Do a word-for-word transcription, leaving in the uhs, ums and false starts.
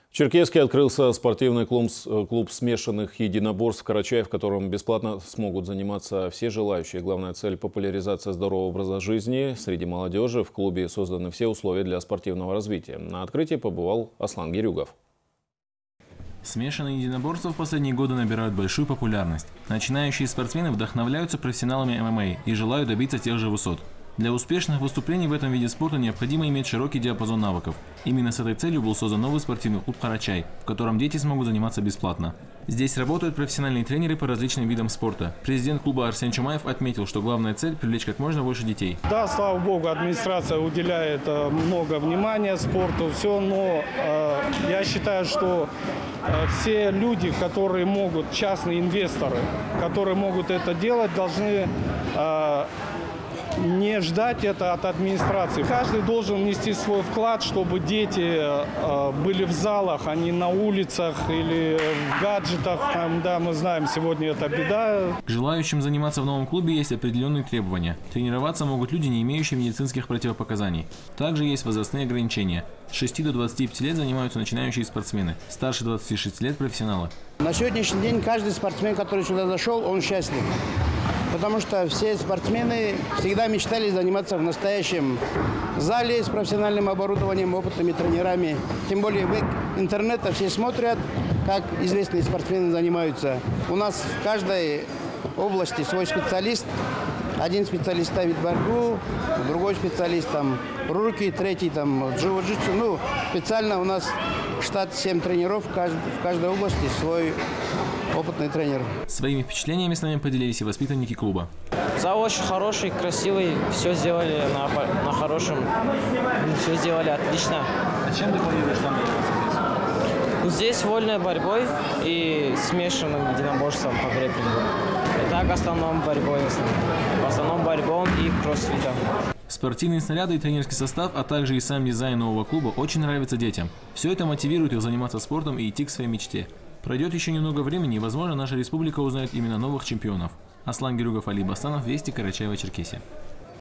В Черкесске открылся спортивный клуб, клуб смешанных единоборств «Карачай», в котором бесплатно смогут заниматься все желающие. Главная цель – популяризация здорового образа жизни среди молодежи. В клубе созданы все условия для спортивного развития. На открытии побывал Аслан Гирюгов. Смешанные единоборства в последние годы набирают большую популярность. Начинающие спортсмены вдохновляются профессионалами эм эм а и желают добиться тех же высот. Для успешных выступлений в этом виде спорта необходимо иметь широкий диапазон навыков. Именно с этой целью был создан новый спортивный клуб «Карачай», в котором дети смогут заниматься бесплатно. Здесь работают профессиональные тренеры по различным видам спорта. Президент клуба Арсен Чумаев отметил, что главная цель – привлечь как можно больше детей. Да, слава богу, администрация уделяет много внимания спорту, все, но э, я считаю, что э, все люди, которые могут, частные инвесторы, которые могут это делать, должны э, не ждать это от администрации. Каждый должен внести свой вклад, чтобы дети э, были в залах, а не на улицах или в гаджетах. Там, да, мы знаем, сегодня это беда. К желающим заниматься в новом клубе есть определенные требования. Тренироваться могут люди, не имеющие медицинских противопоказаний. Также есть возрастные ограничения. С шести до двадцати пяти лет занимаются начинающие спортсмены, старше двадцати шести лет – профессионалы. На сегодняшний день каждый спортсмен, который сюда зашел, он счастлив. Потому что все спортсмены всегда мечтали заниматься в настоящем зале с профессиональным оборудованием, опытными тренерами. Тем более в интернете все смотрят, как известные спортсмены занимаются. У нас в каждой области свой специалист. Один специалист ставит борьбу, другой специалист там руки, третий там джиу-джитсу. Ну, специально у нас штат семь тренеров, в каждой, в каждой области свой опытный тренер. Своими впечатлениями с нами поделились и воспитанники клуба. Зал очень хороший, красивый, все сделали на, на хорошем, все сделали отлично. А чем ты планируешь там заниматься здесь? Здесь вольной борьбой и смешанным единоборством по грэпплингу. И так в основном борьбой, в основном борьбой и кроссфитом. Спортивные снаряды и тренерский состав, а также и сам дизайн нового клуба очень нравится детям. Все это мотивирует их заниматься спортом и идти к своей мечте. Пройдет еще немного времени, и, возможно, наша республика узнает именно новых чемпионов. Аслан Гирюгов, Али Басанов, Вести, Карачаево-Черкесия.